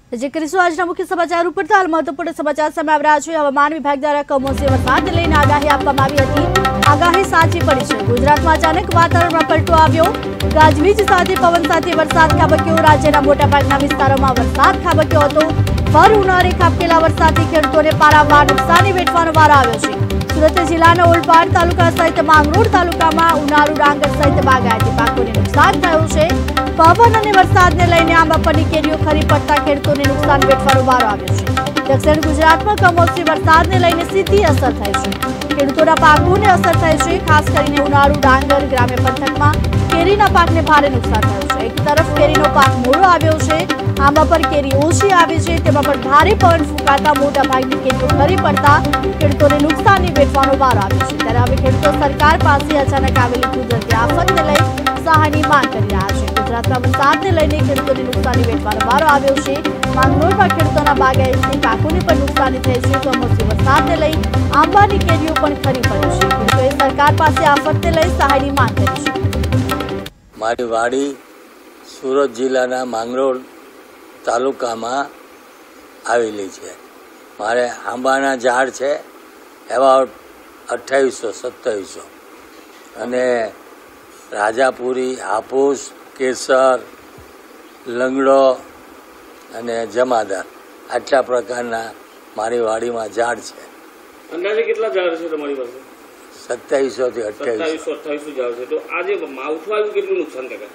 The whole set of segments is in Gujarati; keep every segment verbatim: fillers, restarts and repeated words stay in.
જે કરીશું આજના મુખ્ય સમાચાર ઉપર તો હાલ મહત્વપૂર્ણ સમાચાર સામે આવી રહ્યા છે। હવામાન વિભાગ દ્વારા કમોસમી વરસાદને લઈને આગાહી આપવામાં આવી હતી। આગાહી સાચી પડી છે। ગુજરાતમાં અચાનક વાતાવરણમાં પલટો આવ્યો। ગાજવીજ સાથે પવન સાથે વરસાદ ખાબક્યો। રાજ્યના મોટાભાગના વિસ્તારોમાં વરસાદ ખાબક્યો હતો। ભર ઉનાળે ખાબકેલા વરસાદથી ખેડૂતોને પારાવાર નુકસાની વેઠવાનો વારો આવ્યો છે। સુરત જિલ્લાના ઓલપાડ તાલુકા સહિત માંગરોળ તાલુકામાં ઉનાળુ ડાંગર સહિત બાગાયતી પાકોને નુકસાન થયું છે। પવન અને વરસાદને લઈને આંબા પરની કેરીઓ ખરી પડતા ખેડૂતોને નુકસાન વેઠવાનો વારો આવ્યો છે। દક્ષિણ ગુજરાતમાં કમોસમી વરસાદને લઈને સીધી અસર થઈ છે। ખેડૂતોના પાકોને અસર થઈ છે। ખાસ કરીને ઉનાળુ ડાંગર ગ્રામ્ય પંથકમાં કેરીના પાકને ભારે નુકસાન થયું છે। એક તરફ કેરીનો પાક મોડો આવ્યો છે, આંબા પર કેરી ઓછી આવી છે, તેમાં પણ ભારે પવન ફૂંકાતા મોટા ભાગની કેરીઓ ખરી પડતા ખેડૂતોને નુકસાની વેઠવાનો વારો આવ્યો છે। ત્યારે હવે ખેડૂતો સરકાર પાસે અચાનક આવેલી કુદરતી આફતને લઈ સહાયની માંગ કરી રહ્યા છે। ગુજરાતમાં વરસાદને લઈને ખેડૂતોને નુકસાની વેઠવાનો વારો આવ્યો છે। માંગરોળમાં ખેડૂતોના બાગાયતી પાકોને પણ નુકસાની થઈ છે। કમોસમી વરસાદને લઈ આંબાની કેરીઓ પણ ખરી પડી છે। ખેડૂતોએ સરકાર પાસે આફતને લઈ સહાયની માંગ કરી છે। મારી વાડી સુરત જિલ્લાના માંગરોળ તાલુકામાં આવેલી છે। મારે આંબાના ઝાડ છે એવા અઠ્ઠાવીસો સત્તાવીસો અને રાજાપુરી, હાપૂસ, કેસર, લંગડો અને જમાદાર આટલા પ્રકારના મારી વાડીમાં ઝાડ છે। અંદાજે કેટલા ઝાડ છે તમારી પાસે? સત્તાવીસો થી અઠ્ઠાવીસો અઠ્ઠાવીસો ઝાડ છે। તો આજે માવઠું આવ્યું કેટલું નુકસાન થયું?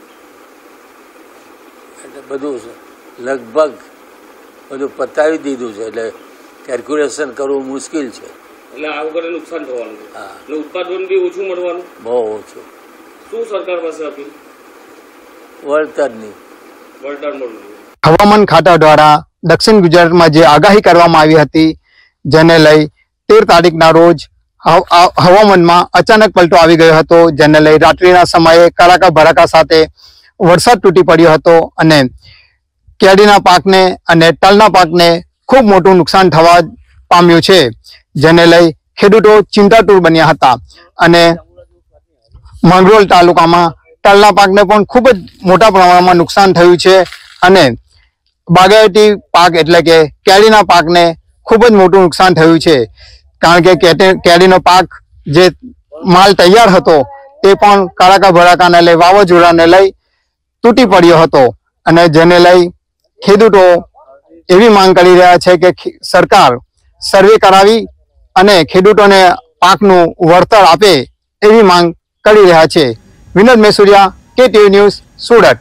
એટલે બધું લગભગ બધું પતાવી દીધું છે, એટલે કેલ્ક્યુલેશન કરવું મુશ્કેલ છે। એટલે આ વગર નુકસાન થવાનું છે। હા, અને ઉત્પાદન બી ઓછું મળવાનું, બહુ ઓછું। શું સરકાર પાસે અપીલ? વળતરની વળતર મળવું। હવામાન ખાતા દ્વારા દક્ષિણ ગુજરાતમાં જે આગાહી કરવામાં આવી હતી, જેને લઈ તેર તારીખના રોજ હવામાનમાં અચાનક પલટો આવી ગયો હતો, જેને લઈ રાત્રિના સમયે કડાકા ભડાકા સાથે વરસાદ તૂટી પડ્યો હતો અને કેરીના પાકને અને તલના પાકને ખૂબ મોટું નુકસાન થવા પામ્યું છે, જેને લઈ ખેડૂતો ચિંતાતુર બન્યા હતા અને માંગરોળ તાલુકામાં તલના પાકને પણ ખૂબ જ મોટા પ્રમાણમાં નુકસાન થયું છે અને બાગાયતી પાક એટલે કે કેરીના પાકને ખૂબ જ મોટું નુકસાન થયું છે, કારણ કે કેરીનો પાક જે માલ તૈયાર હતો તે પણ કડાકા ભડાકાને લઈ વાવાઝોડાને લઈ તૂટી પડ્યો હતો અને જેને લઈ ખેડૂતો એવી માંગ કરી રહ્યા છે કે સરકાર સર્વે કરાવી અને ખેડૂતોને પાકનું વળતર આપે એવી માંગ કરી રહ્યા છે। વિનોદ મેસુરિયા, કે ટીવી ન્યૂઝ, સુરત।